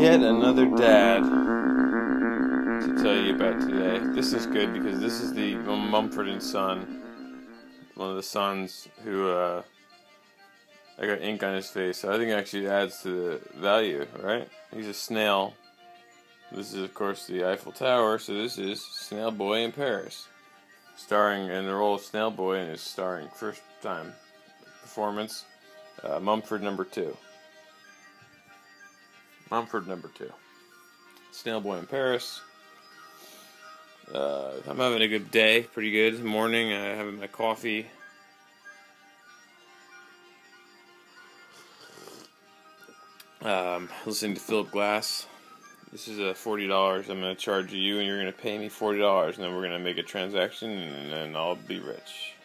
Yet another dad to tell you about today. This is good because this is the Mumford and Son, one of the sons who I got ink on his face. So I think it actually adds to the value, right? He's a snail. This is, of course, the Eiffel Tower. So this is Snail Boy in Paris, starring in the role of Snail Boy in his starring first time performance. Mumford number 2. Mumford number 2. Snail Boy in Paris. I'm having a good day, pretty good. Morning, having my coffee. Listening to Philip Glass. This is $40. I'm going to charge you, and you're going to pay me $40, and then we're going to make a transaction, and then I'll be rich.